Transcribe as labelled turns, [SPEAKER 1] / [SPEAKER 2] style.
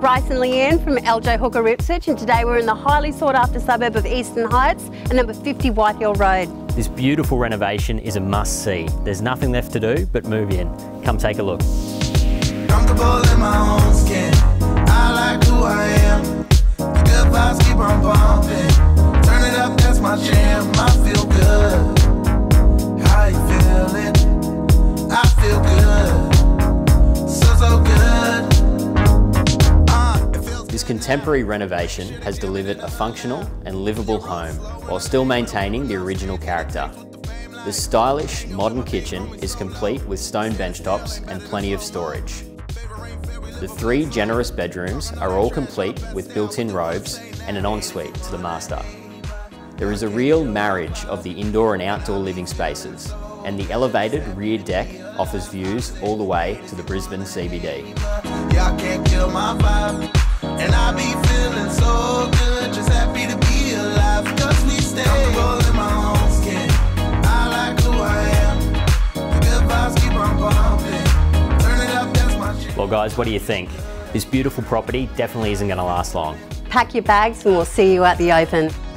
[SPEAKER 1] Bryce and Leanne from LJ Hooker Ipswich, and today we're in the highly sought after suburb of Eastern Heights and number 50 Whitehill Road.
[SPEAKER 2] This beautiful renovation is a must-see. There's nothing left to do but move in. Come take a look.
[SPEAKER 3] Comfortable in my own skin. I like who I am. The good vibes keep on pumping. Turn it up, that's my jam. I feel good. How you feeling? I feel good. So good.
[SPEAKER 2] This contemporary renovation has delivered a functional and livable home while still maintaining the original character. The stylish, modern kitchen is complete with stone benchtops and plenty of storage. The 3 generous bedrooms are all complete with built-in robes and an ensuite to the master. There is a real marriage of the indoor and outdoor living spaces, and the elevated rear deck offers views all the way to the Brisbane CBD.
[SPEAKER 3] Yeah, I can't kill my vibe, and I be feeling so good, just happy to be alive, cause we stay comfortable in my own skin. I like who I am, the good vibes keep on pumping, turn it up, that's my shit.
[SPEAKER 2] Well guys, what do you think? This beautiful property definitely isn't going to last long.
[SPEAKER 1] Pack your bags and we'll see you at the open.